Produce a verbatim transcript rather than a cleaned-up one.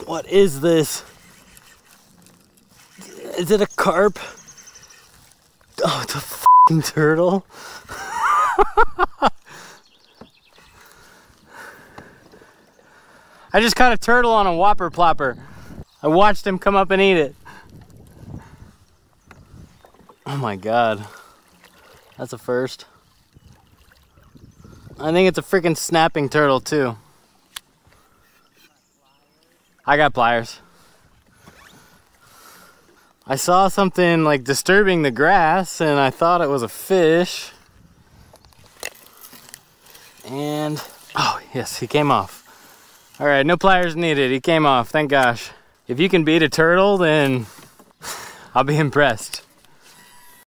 What is this? Is it a carp? Oh, it's a f***ing turtle. I just caught a turtle on a whopper plopper. I watched him come up and eat it. Oh my God. That's a first. I think it's a freaking snapping turtle too. I got pliers. I saw something like disturbing the grass and I thought it was a fish. And, oh yes, he came off. All right, no pliers needed. He came off, thank gosh. If you can beat a turtle, then I'll be impressed.